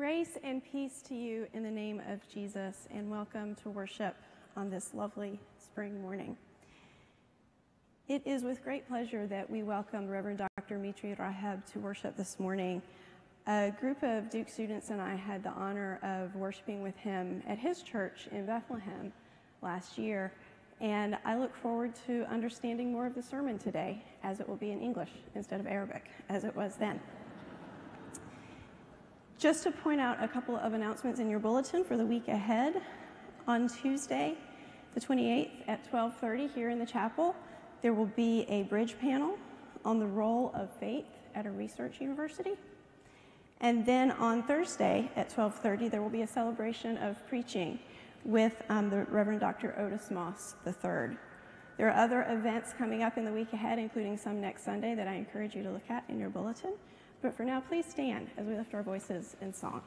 Grace and peace to you in the name of Jesus, and welcome to worship on this lovely spring morning. It is with great pleasure that we welcome Reverend Dr. Mitri Raheb to worship this morning. A group of Duke students and I had the honor of worshiping with him at his church in Bethlehem last year, and I look forward to understanding more of the sermon today, as it will be in English instead of Arabic, as it was then. Just to point out a couple of announcements in your bulletin for the week ahead. On Tuesday, the 28th at 12:30 here in the chapel, there will be a bridge panel on the role of faith at a research university. And then on Thursday at 12:30, there will be a celebration of preaching with the Reverend Dr. Otis Moss III. There are other events coming up in the week ahead, including some next Sunday that I encourage you to look at in your bulletin. But for now, please stand as we lift our voices in song.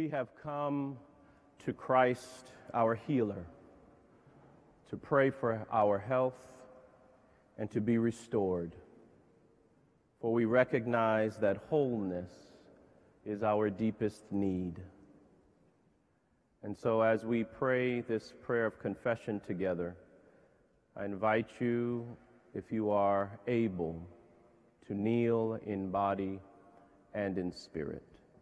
We have come to Christ, our healer, to pray for our health and to be restored. For we recognize that wholeness is our deepest need. And so as we pray this prayer of confession together, I invite you, if you are able, to kneel in body and in spirit.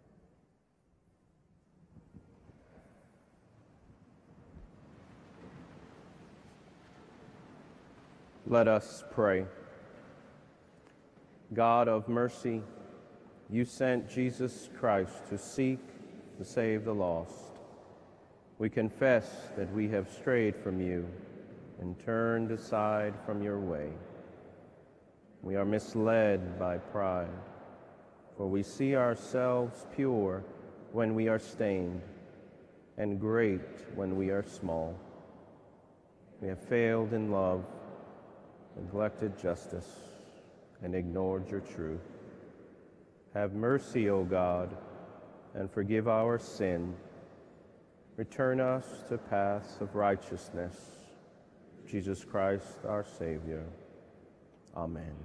Let us pray. God of mercy, you sent Jesus Christ to seek to save the lost. We confess that we have strayed from you and turned aside from your way. We are misled by pride, for we see ourselves pure when we are stained and great when we are small. We have failed in love, neglected justice, and ignored your truth. Have mercy, O God, and forgive our sin. Return us to paths of righteousness. Jesus Christ, our Savior. Amen.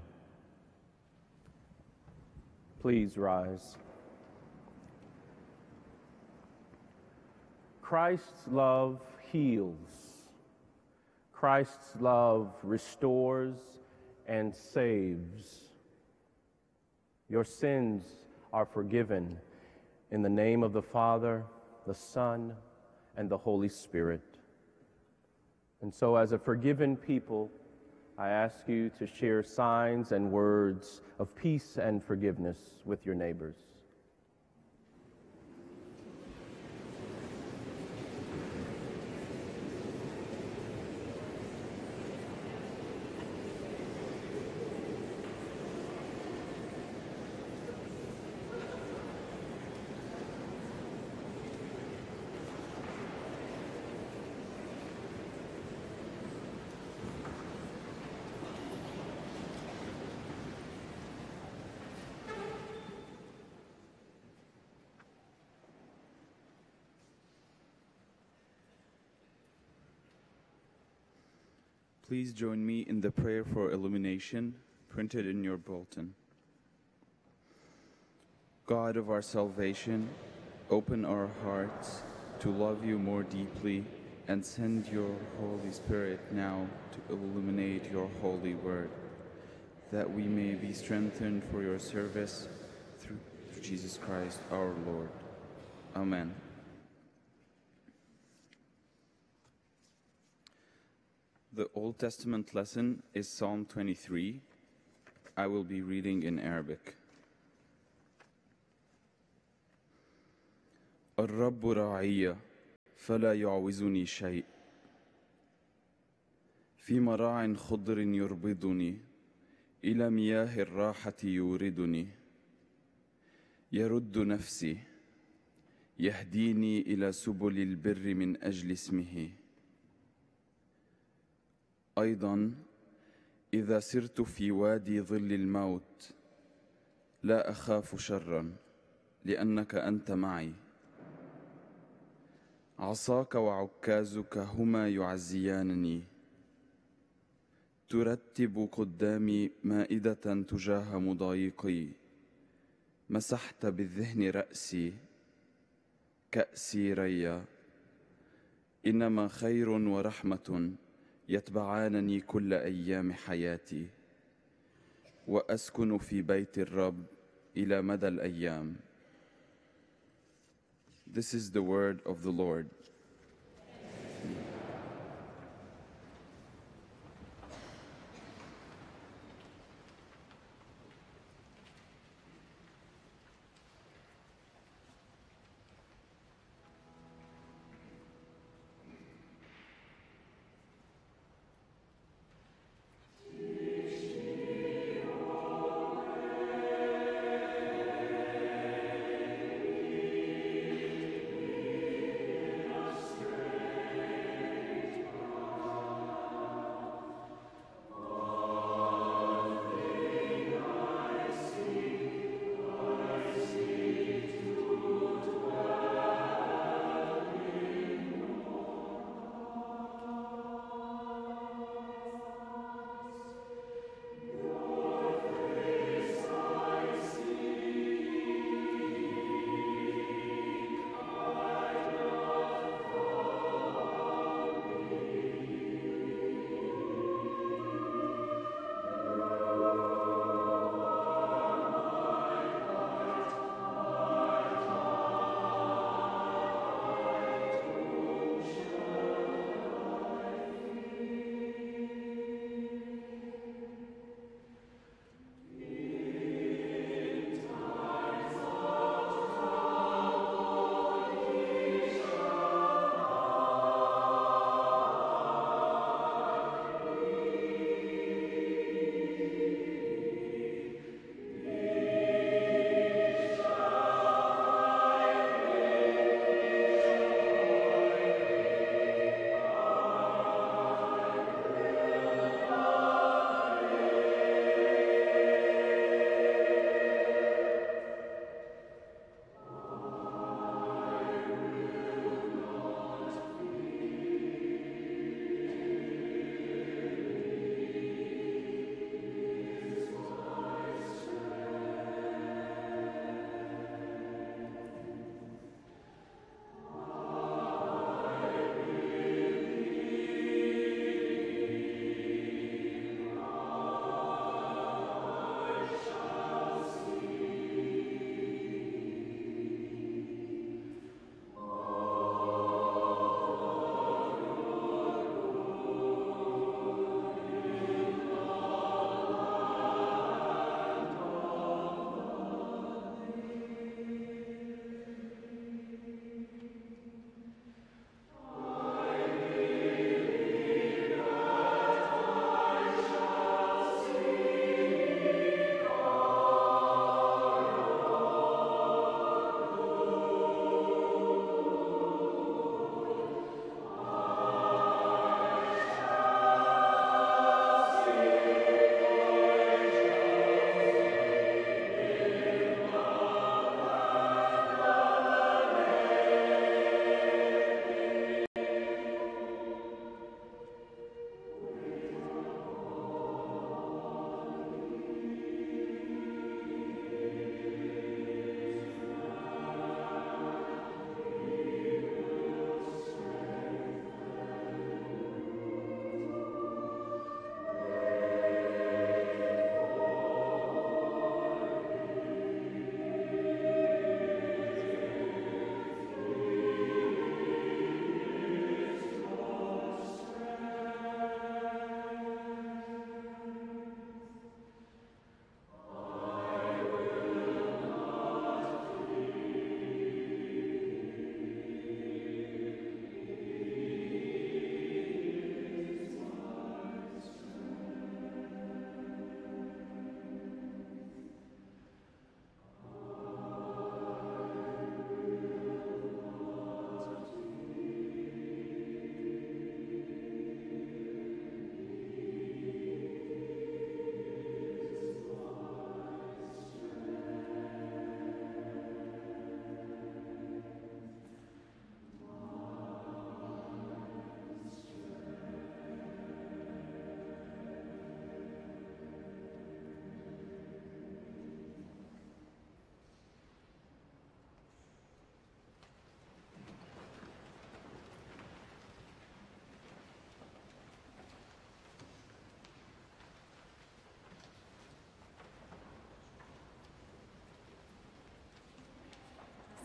Please rise. Christ's love heals. Christ's love restores and saves. Your sins are forgiven in the name of the Father, the Son, and the Holy Spirit. And so as a forgiven people, I ask you to share signs and words of peace and forgiveness with your neighbors. Please join me in the prayer for illumination printed in your bulletin. God of our salvation, open our hearts to love you more deeply and send your Holy Spirit now to illuminate your holy word, that we may be strengthened for your service through Jesus Christ our Lord. Amen. The Old Testament lesson is Psalm 23. I will be reading in Arabic. الرب راعي فلا يعوزني شيء في مراع خضر يربضني إلى مياه الراحة يوردني يرد نفسي يهديني إلى سبل البر من أجل اسمه أيضا إذا سرت في وادي ظل الموت لا أخاف شرا لأنك أنت معي عصاك وعكازك هما يعزيانني ترتب قدامي مائدة تجاه مضايقي مسحت بالذهن رأسي كأسي ريا إنما خير ورحمة يتبعانني كل أيام حياتي وأسكن في بيت الرب إلى مدى الأيام. This is the word of the Lord.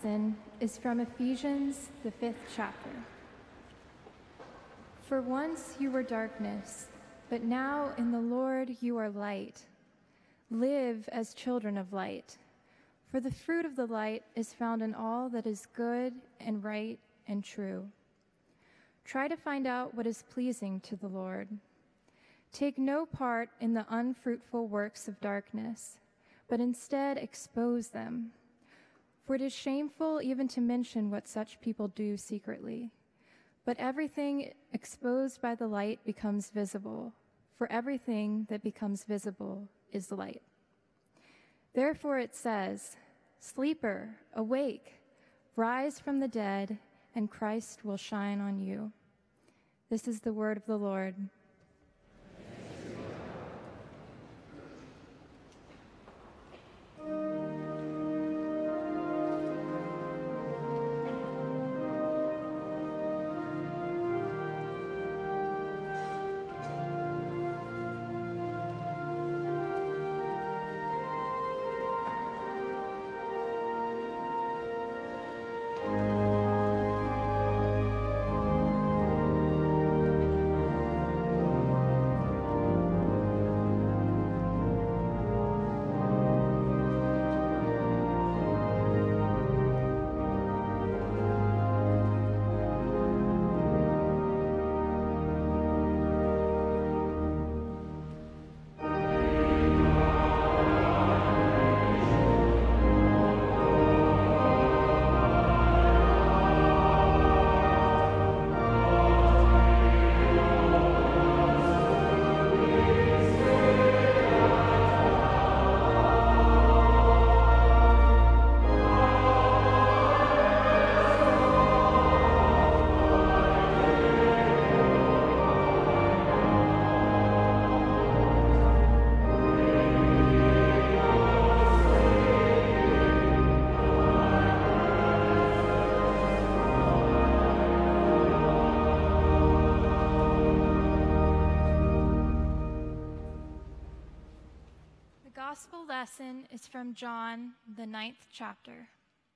lesson is from Ephesians, the 5th chapter. For once you were darkness, but now in the Lord you are light. Live as children of light, for the fruit of the light is found in all that is good and right and true. Try to find out what is pleasing to the Lord. Take no part in the unfruitful works of darkness, but instead expose them. For it is shameful even to mention what such people do secretly. But everything exposed by the light becomes visible, for everything that becomes visible is light. Therefore it says, "Sleeper, awake, rise from the dead, and Christ will shine on you." This is the word of the Lord. Gospel lesson is from John, the 9th chapter.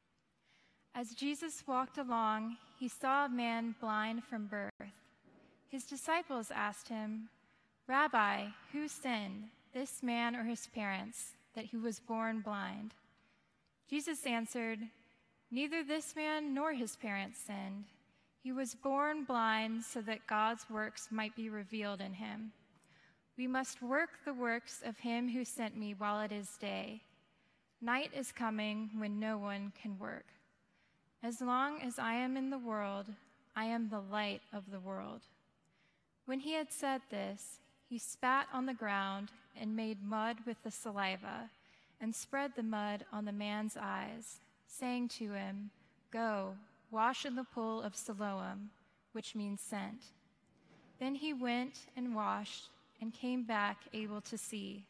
As Jesus walked along, he saw a man blind from birth. His disciples asked him, "Rabbi, who sinned, this man or his parents, that he was born blind?" Jesus answered, "Neither this man nor his parents sinned. He was born blind so that God's works might be revealed in him. We must work the works of him who sent me while it is day. Night is coming when no one can work. As long as I am in the world, I am the light of the world." When he had said this, he spat on the ground and made mud with the saliva and spread the mud on the man's eyes, saying to him, "Go, wash in the pool of Siloam," which means sent. Then he went and washed and came back able to see.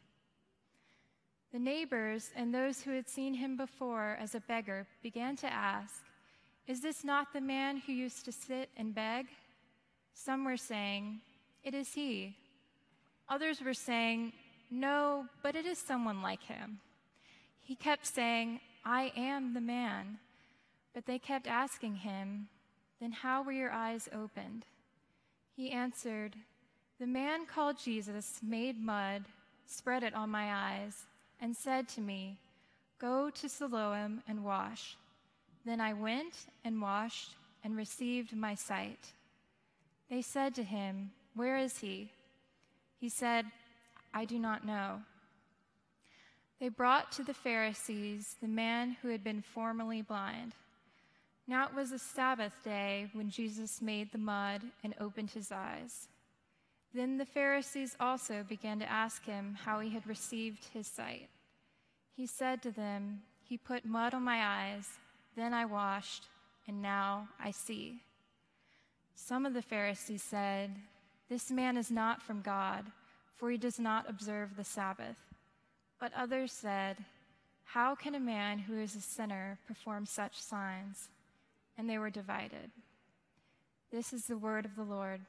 The neighbors and those who had seen him before as a beggar began to ask, "Is this not the man who used to sit and beg?" Some were saying, "It is he." Others were saying, "No, but it is someone like him." He kept saying, "I am the man." But they kept asking him, "Then how were your eyes opened?" He answered, "The man called Jesus made mud, spread it on my eyes, and said to me, 'Go to Siloam and wash.' Then I went and washed and received my sight." They said to him, "Where is he?" He said, "I do not know." They brought to the Pharisees the man who had been formerly blind. Now it was a Sabbath day when Jesus made the mud and opened his eyes. Then the Pharisees also began to ask him how he had received his sight. He said to them, "He put mud on my eyes, then I washed, and now I see." Some of the Pharisees said, "This man is not from God, for he does not observe the Sabbath." But others said, "How can a man who is a sinner perform such signs?" And they were divided. This is the word of the Lord.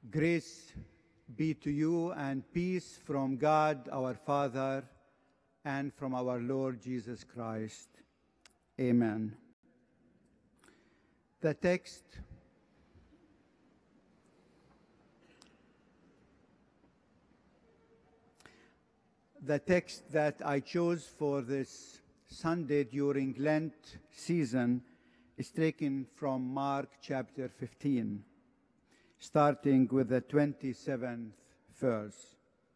Grace be to you and peace from God our Father and from our Lord Jesus Christ. Amen. The text that I chose for this Sunday during Lent season is taken from Mark chapter 15, starting with the 27th verse.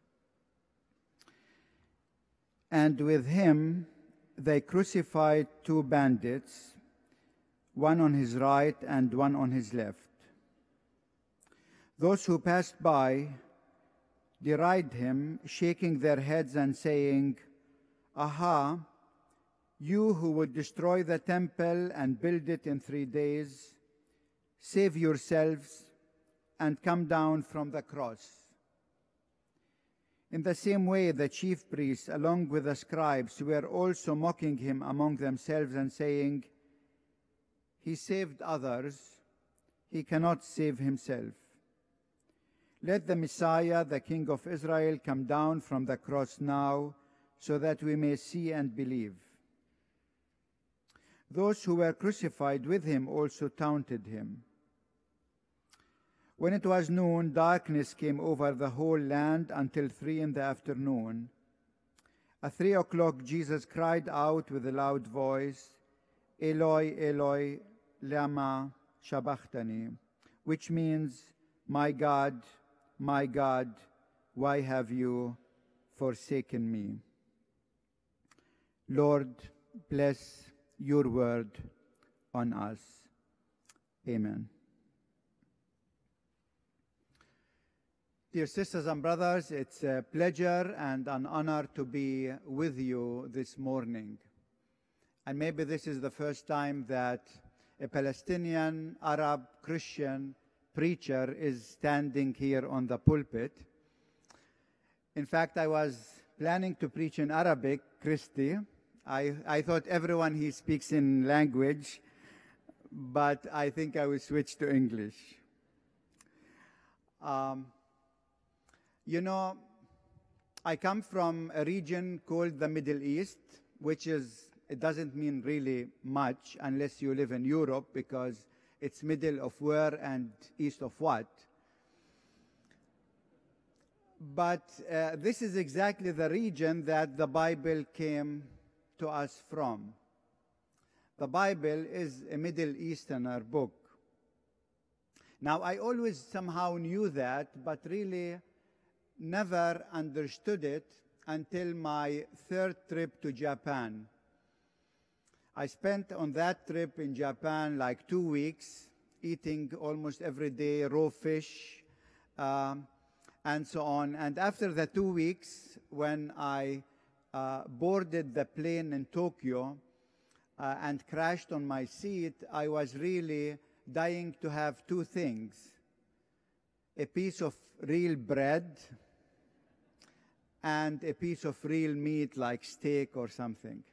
And with him they crucified two bandits, one on his right and one on his left. Those who passed by derided him, shaking their heads and saying, "Aha, you who would destroy the temple and build it in 3 days, save yourselves and come down from the cross." In the same way, the chief priests, along with the scribes, were also mocking him among themselves and saying, "He saved others, he cannot save himself. Let the Messiah, the King of Israel, come down from the cross now, so that we may see and believe." Those who were crucified with him also taunted him. When it was noon, darkness came over the whole land until 3 p.m. At 3 o'clock, Jesus cried out with a loud voice, "Eloi, Eloi, lama sabachthani," which means, my God, why have you forsaken me?" Lord, bless your word on us. Amen. Dear sisters and brothers, it's a pleasure and an honor to be with you this morning. And maybe this is the first time that a Palestinian Arab Christian preacher is standing here on the pulpit. In fact, I was planning to preach in Arabic, Christy. I thought everyone here speaks in language, but I think I will switch to English. You know, I come from a region called the Middle East, which it doesn't mean really much unless you live in Europe, because it's middle of where and east of what. But this is exactly the region that the Bible came to us from. The Bible is a Middle Easterner book. Now, I always somehow knew that, but really never understood it until my third trip to Japan. I spent on that trip in Japan like 2 weeks, eating almost every day raw fish and so on. And after the 2 weeks, when I boarded the plane in Tokyo and crashed on my seat, I was really dying to have two things: a piece of real bread and a piece of real meat like steak or something.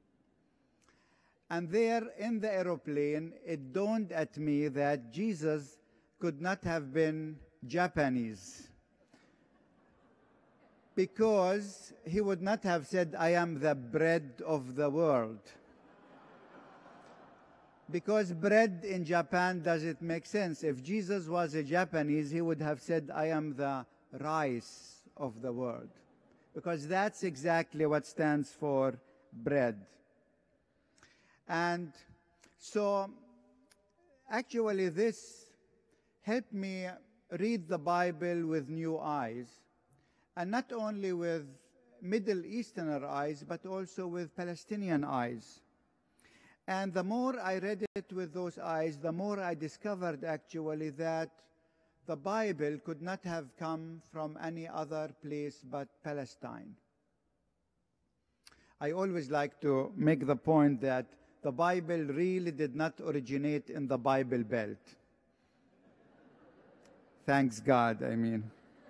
And there in the aeroplane, it dawned at me that Jesus could not have been Japanese, because he would not have said, "I am the bread of the world." Because bread in Japan doesn't make sense. If Jesus was a Japanese, he would have said, "I am the rice of the world," because that's exactly what stands for bread. And so actually this helped me read the Bible with new eyes, and not only with Middle Easterner eyes, but also with Palestinian eyes. And the more I read it with those eyes, the more I discovered actually that the Bible could not have come from any other place but Palestine. I always like to make the point that the Bible really did not originate in the Bible Belt. Thanks God, I mean.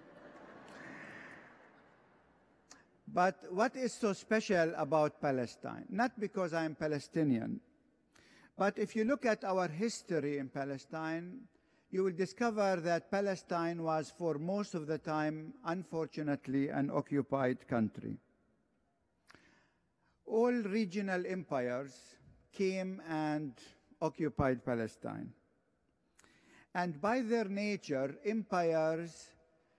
But what is so special about Palestine? Not because I'm Palestinian, but if you look at our history in Palestine, you will discover that Palestine was, for most of the time, unfortunately, an occupied country. All regional empires came and occupied Palestine. And by their nature, empires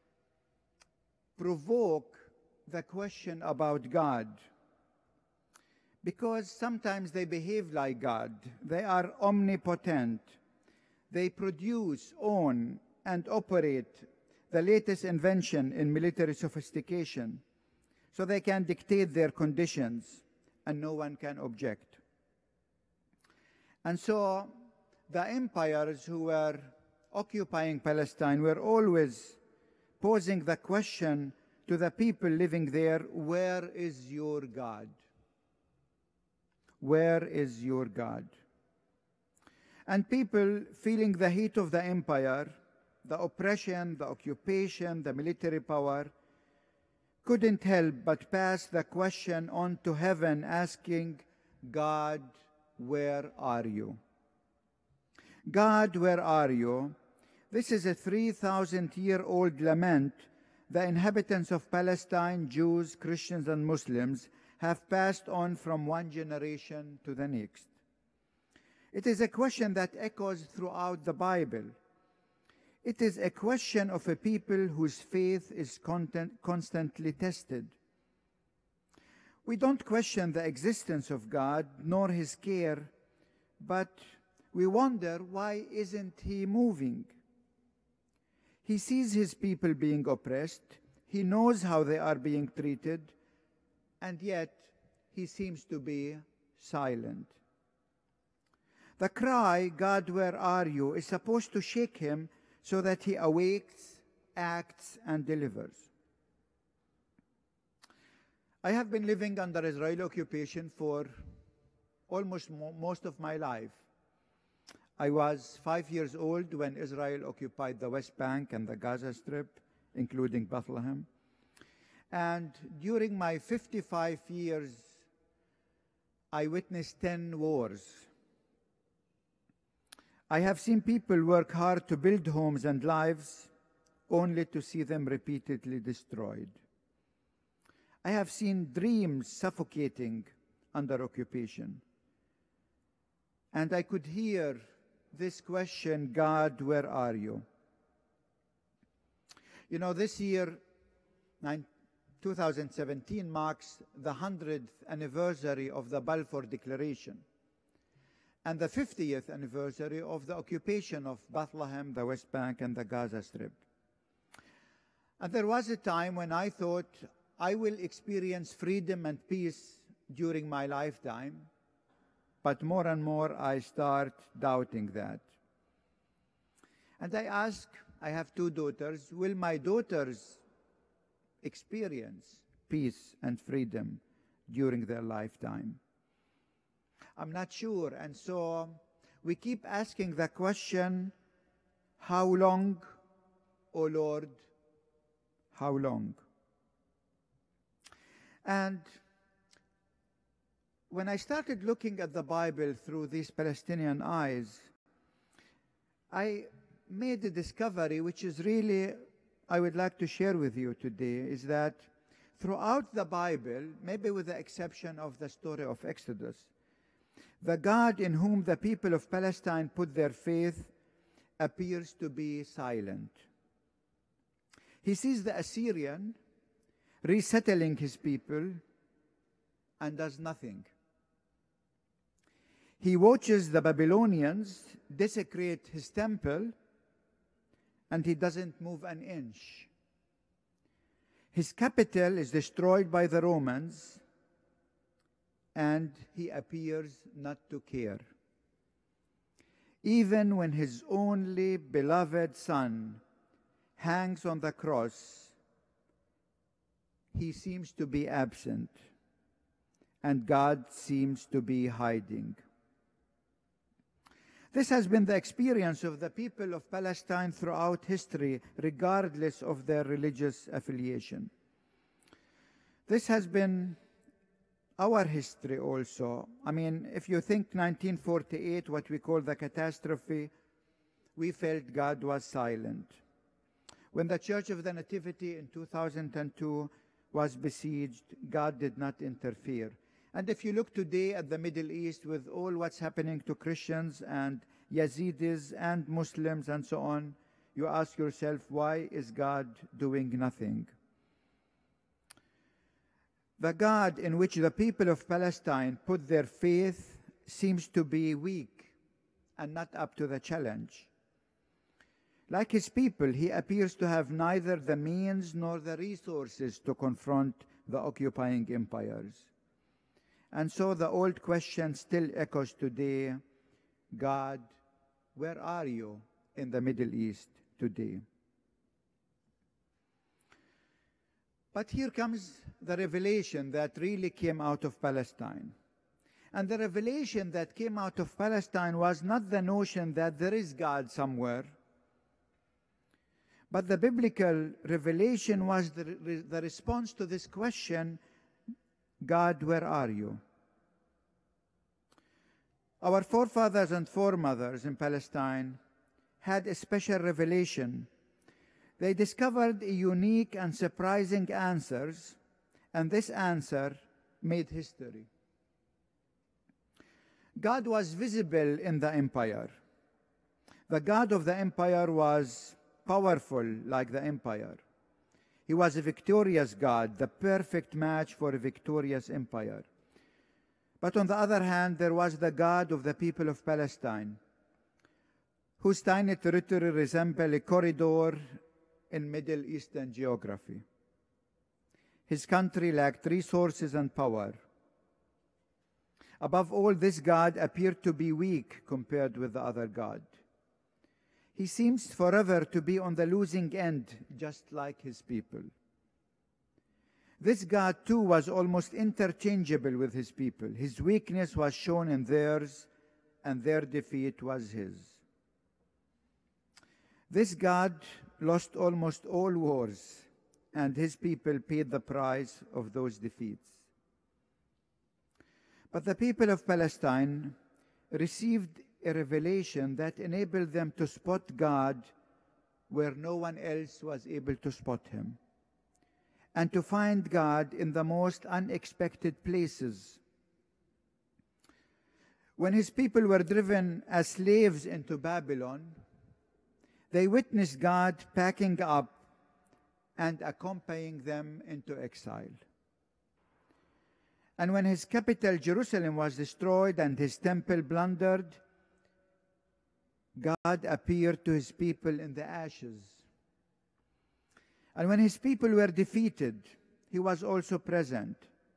provoke the question about God, because sometimes they behave like God. They are omnipotent. They produce, own, and operate the latest invention in military sophistication, so they can dictate their conditions, and no one can object. And so the empires who were occupying Palestine were always posing the question to the people living there, where is your God? Where is your God? And people, feeling the heat of the empire, the oppression, the occupation, the military power, couldn't help but pass the question on to heaven, asking, God, where are you? God, where are you? This is a 3,000-year-old lament the inhabitants of Palestine, Jews, Christians, and Muslims, have passed on from one generation to the next. It is a question that echoes throughout the Bible. It is a question of a people whose faith is constantly tested. We don't question the existence of God nor his care, but we wonder, why isn't he moving? He sees his people being oppressed. He knows how they are being treated, and yet he seems to be silent. The cry, God, where are you, is supposed to shake him so that he awakes, acts, and delivers. I have been living under Israeli occupation for almost most of my life. I was 5 years old when Israel occupied the West Bank and the Gaza Strip, including Bethlehem. And during my 55 years, I witnessed 10 wars. I have seen people work hard to build homes and lives, only to see them repeatedly destroyed. I have seen dreams suffocating under occupation. And I could hear this question, God, where are you? You know, this year, 2017, marks the 100th anniversary of the Balfour Declaration and the 50th anniversary of the occupation of Bethlehem, the West Bank, and the Gaza Strip. And there was a time when I thought I will experience freedom and peace during my lifetime, but more and more I start doubting that. And I ask, I have 2 daughters, will my daughters experience peace and freedom during their lifetime? I'm not sure. And so we keep asking the question, how long, O Lord, how long? And when I started looking at the Bible through these Palestinian eyes, I made a discovery which is really, I would like to share with you today, is that throughout the Bible, maybe with the exception of the story of Exodus, the God in whom the people of Palestine put their faith appears to be silent. He sees the Assyrian resettling his people and does nothing. He watches the Babylonians desecrate his temple, and he doesn't move an inch. His capital is destroyed by the Romans, and he appears not to care. Even when his only beloved son hangs on the cross, he seems to be absent, and God seems to be hiding. This has been the experience of the people of Palestine throughout history, regardless of their religious affiliation. This has been our history also. I mean, if you think 1948, what we call the catastrophe, we felt God was silent. When the Church of the Nativity in 2002 was besieged, God did not interfere. And if you look today at the Middle East with all what's happening to Christians and Yazidis and Muslims and so on, you ask yourself, why is God doing nothing? The God in which the people of Palestine put their faith seems to be weak and not up to the challenge. Like his people, he appears to have neither the means nor the resources to confront the occupying empires. And so the old question still echoes today: God, where are you in the Middle East today? But here comes the revelation that really came out of Palestine. And the revelation that came out of Palestine was not the notion that there is God somewhere, but the biblical revelation was the response to this question: God, where are you? Our forefathers and foremothers in Palestine had a special revelation. They discovered unique and surprising answers, and this answer made history. God was visible in the empire. The God of the empire was powerful like the empire. He was a victorious God, the perfect match for a victorious empire. But on the other hand, there was the God of the people of Palestine, whose tiny territory resembled a corridor in Middle Eastern geography. His country lacked resources and power. Above all, this God appeared to be weak compared with the other God. He seems forever to be on the losing end, just like his people. This God, too, was almost interchangeable with his people. His weakness was shown in theirs, and their defeat was his. This God lost almost all wars, and his people paid the price of those defeats. But the people of Palestine received a revelation that enabled them to spot God where no one else was able to spot him, and to find God in the most unexpected places. When his people were driven as slaves into Babylon, they witnessed God packing up and accompanying them into exile. And when his capital, Jerusalem, was destroyed and his temple plundered, God appeared to his people in the ashes. And when his people were defeated, he was also present.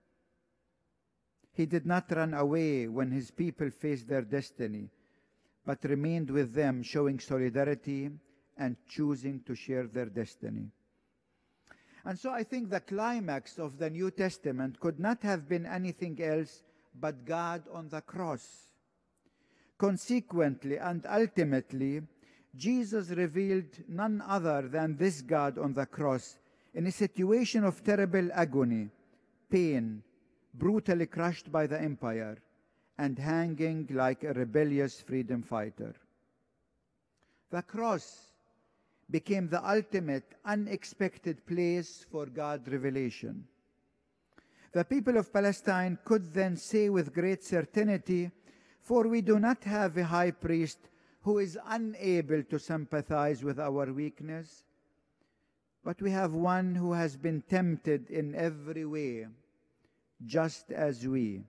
He did not run away when his people faced their destiny, but remained with them, showing solidarity and choosing to share their destiny. And so I think the climax of the New Testament could not have been anything else but God on the cross. Consequently and ultimately, Jesus revealed none other than this God on the cross in a situation of terrible agony, pain, brutally crushed by the empire, and hanging like a rebellious freedom fighter. The cross became the ultimate, unexpected place for God's revelation. The people of Palestine could then say with great certainty, "For we do not have a high priest who is unable to sympathize with our weakness, but we have one who has been tempted in every way, just as we."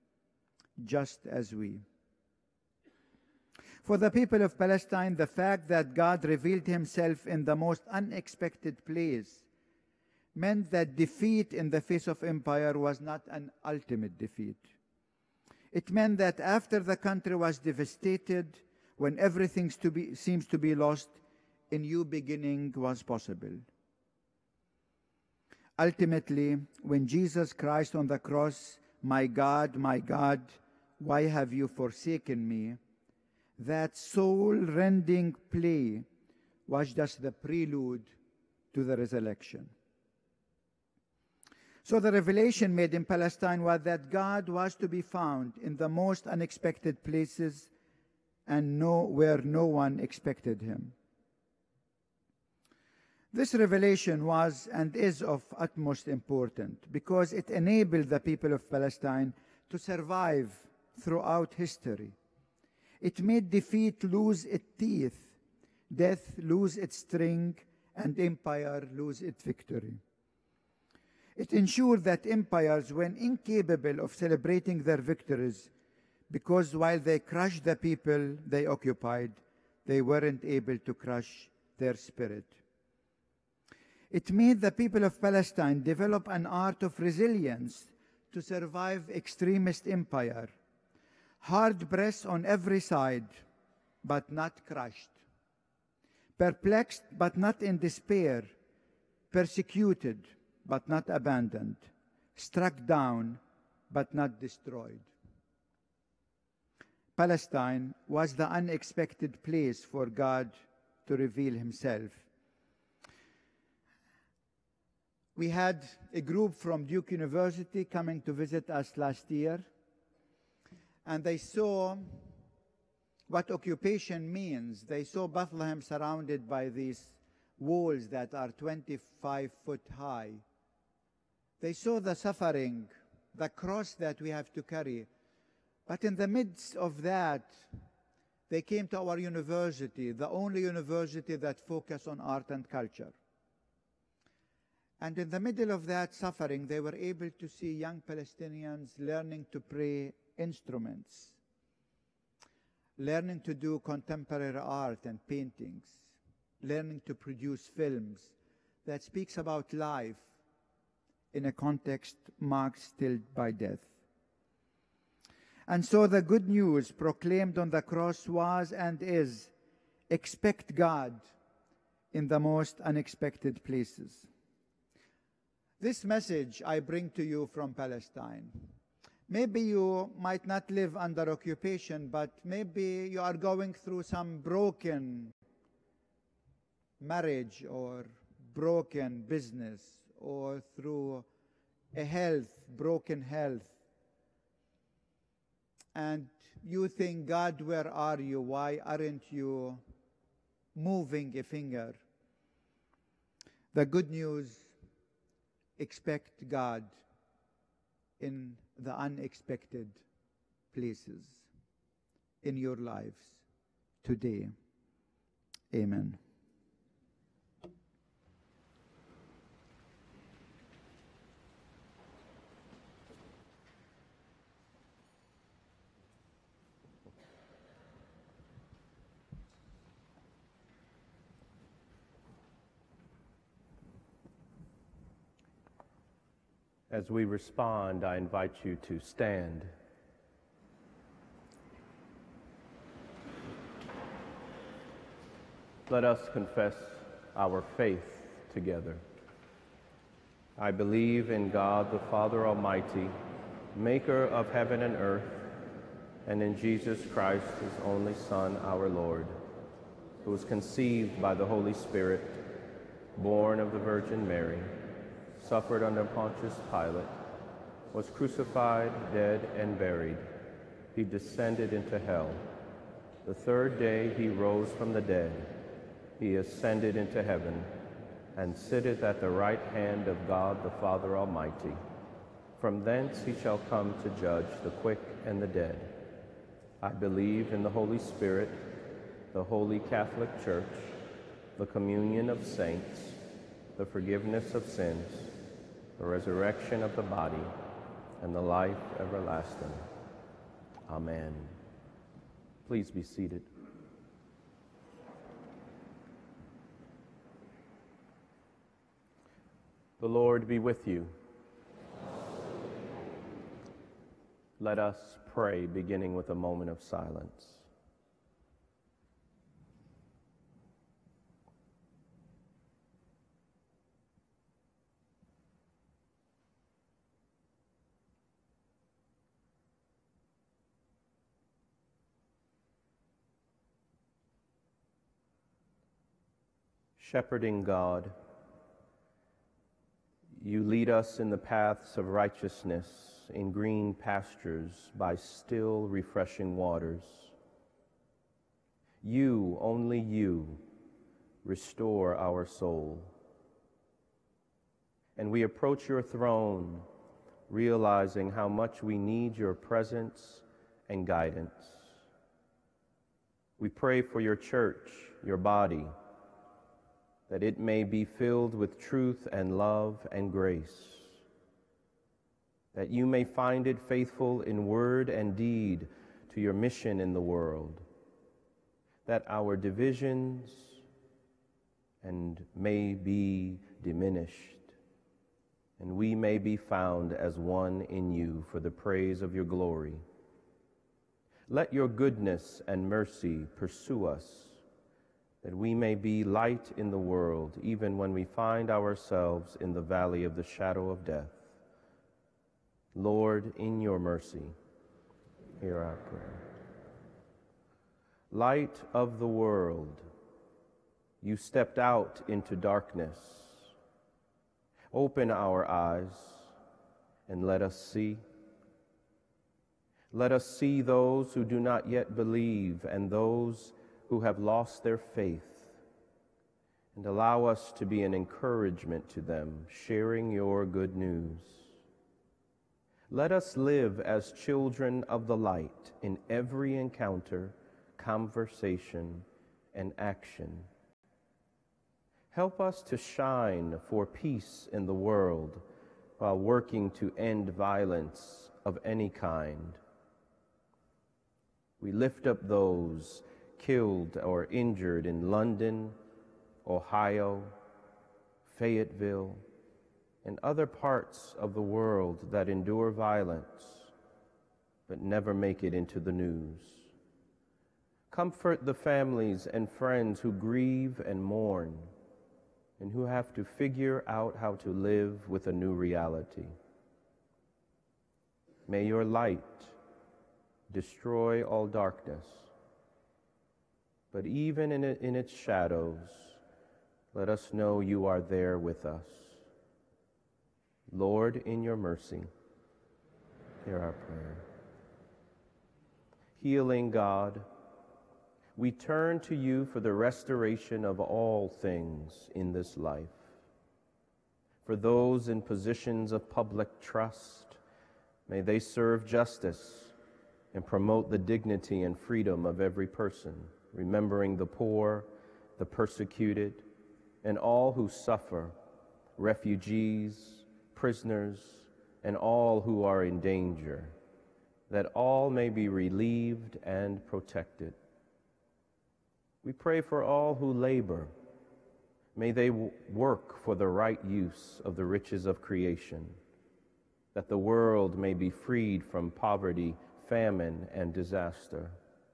For the people of Palestine, the fact that God revealed himself in the most unexpected place meant that defeat in the face of empire was not an ultimate defeat. It meant that after the country was devastated, when everything seems to be lost, a new beginning was possible. Ultimately, when Jesus Christ on the cross, my God, why have you forsaken me?" that soul-rending plea was just the prelude to the resurrection. So the revelation made in Palestine was that God was to be found in the most unexpected places and where no one expected him. This revelation was and is of utmost importance because it enabled the people of Palestine to survive throughout history. It made defeat lose its teeth, death lose its sting, and empire lose its victory. It ensured that empires were incapable of celebrating their victories because while they crushed the people they occupied, they weren't able to crush their spirit. It made the people of Palestine develop an art of resilience to survive extremist empire, hard pressed on every side, but not crushed, perplexed but not in despair, persecuted but not abandoned, struck down but not destroyed. Palestine was the unexpected place for God to reveal himself. We had a group from Duke University coming to visit us last year, and they saw what occupation means. They saw Bethlehem surrounded by these walls that are 25 foot high. They saw the suffering, the cross that we have to carry. But in the midst of that, they came to our university, the only university that focuses on art and culture. And in the middle of that suffering, they were able to see young Palestinians learning to play instruments, learning to do contemporary art and paintings, learning to produce films that speaks about life in a context marked still by death. And so the good news proclaimed on the cross was and is, expect God in the most unexpected places. This message I bring to you from Palestine. Maybe you might not live under occupation, but maybe you are going through some broken marriage or broken business or through broken health. And you think, God, where are you? Why aren't you moving a finger? The good news, expect God in the unexpected places in your lives today. Amen. As we respond, I invite you to stand. Let us confess our faith together. I believe in God the Father Almighty, maker of heaven and earth, and in Jesus Christ, his only Son, our Lord, who was conceived by the Holy Spirit, born of the Virgin Mary, suffered under Pontius Pilate, was crucified, dead, and buried. He descended into hell. The third day he rose from the dead. He ascended into heaven and sitteth at the right hand of God the Father Almighty. From thence he shall come to judge the quick and the dead. I believe in the Holy Spirit, the Holy Catholic Church, the communion of saints, the forgiveness of sins, the resurrection of the body, and the life everlasting. Amen. Please be seated. The Lord be with you. Let us pray, beginning with a moment of silence. Shepherding God, you lead us in the paths of righteousness, in green pastures, by still, refreshing waters. You, only you, restore our soul. And we approach your throne, realizing how much we need your presence and guidance. We pray for your church, your body, that it may be filled with truth and love and grace, that you may find it faithful in word and deed to your mission in the world, that our divisions may be diminished, and we may be found as one in you for the praise of your glory. Let your goodness and mercy pursue us, that we may be light in the world, even when we find ourselves in the valley of the shadow of death. Lord, in your mercy, hear our prayer. Light of the world, you stepped out into darkness. Open our eyes and let us see. Let us see those who do not yet believe and those who have lost their faith, and allow us to be an encouragement to them, sharing your good news. Let us live as children of the light in every encounter, conversation, and action. Help us to shine for peace in the world while working to end violence of any kind. We lift up those killed or injured in London, Ohio, Fayetteville, and other parts of the world that endure violence but never make it into the news. Comfort the families and friends who grieve and mourn and who have to figure out how to live with a new reality. May your light destroy all darkness, but even in its shadows, let us know you are there with us. Lord, in your mercy, hear our prayer. Healing God, we turn to you for the restoration of all things in this life. For those in positions of public trust, may they serve justice and promote the dignity and freedom of every person, remembering the poor, the persecuted, and all who suffer, refugees, prisoners, and all who are in danger, that all may be relieved and protected. We pray for all who labor. May they work for the right use of the riches of creation, that the world may be freed from poverty, famine, and disaster.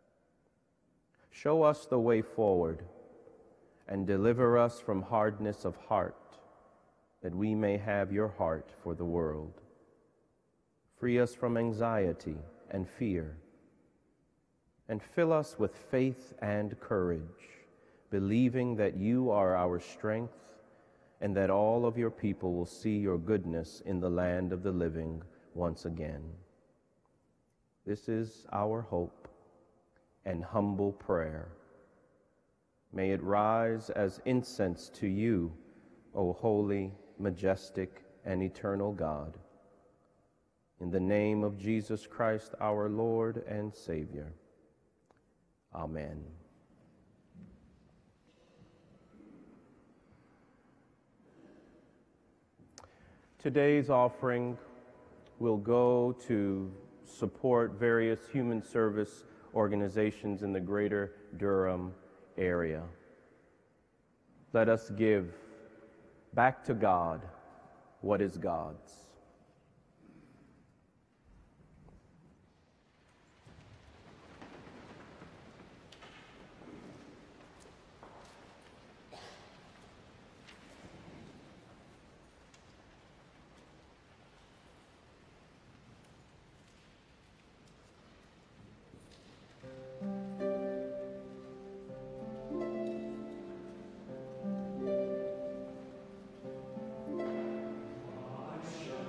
Show us the way forward and deliver us from hardness of heart, that we may have your heart for the world. Free us from anxiety and fear, and fill us with faith and courage, believing that you are our strength and that all of your people will see your goodness in the land of the living once again. This is our hope and humble prayer. May it rise as incense to you, O holy, majestic, and eternal God. In the name of Jesus Christ, our Lord and Savior. Amen. Today's offering will go to support various human service organizations in the greater Durham area. Let us give back to God what is God's. Shall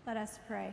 Let us pray.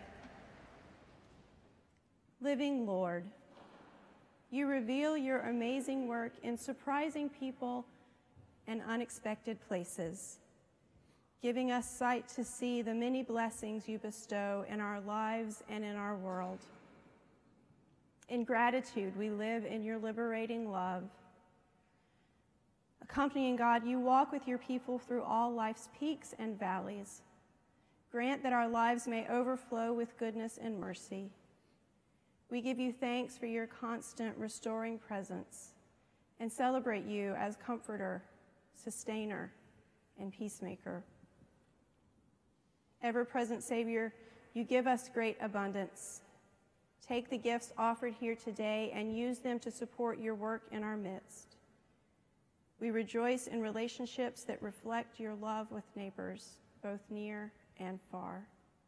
Living Lord, you reveal your amazing work in surprising people and unexpected places, giving us sight to see the many blessings you bestow in our lives and in our world. In gratitude, we live in your liberating love. Accompanying God, you walk with your people through all life's peaks and valleys. Grant that our lives may overflow with goodness and mercy. We give you thanks for your constant restoring presence and celebrate you as comforter, sustainer, and peacemaker. Ever-present Savior, you give us great abundance. Take the gifts offered here today and use them to support your work in our midst. We rejoice in relationships that reflect your love with neighbors, both near and far.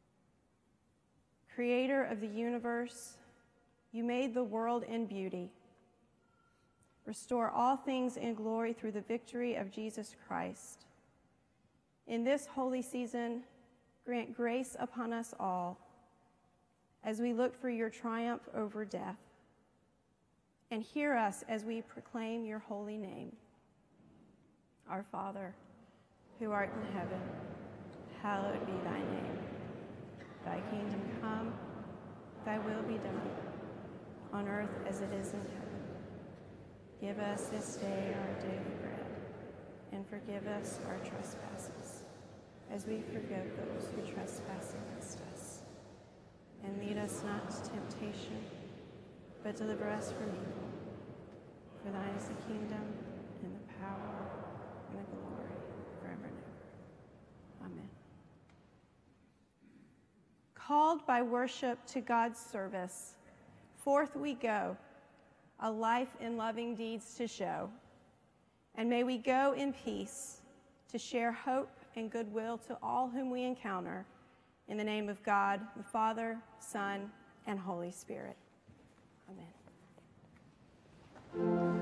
Creator of the universe, you made the world in beauty. Restore all things in glory through the victory of Jesus Christ. In this holy season, grant grace upon us all as we look for your triumph over death. And hear us as we proclaim your holy name. Our Father, who art in heaven, hallowed be thy name. Thy kingdom come, thy will be done, on earth as it is in heaven. Give us this day our daily bread, and forgive us our trespasses, as we forgive those who trespass against us. And lead us not to temptation, but deliver us from evil. For thine is the kingdom, and the power, and the glory, forever and ever. Amen. Called by worship to God's service, forth we go, a life in loving deeds to show. And may we go in peace to share hope and goodwill to all whom we encounter. In the name of God, the Father, Son, and Holy Spirit. Amen.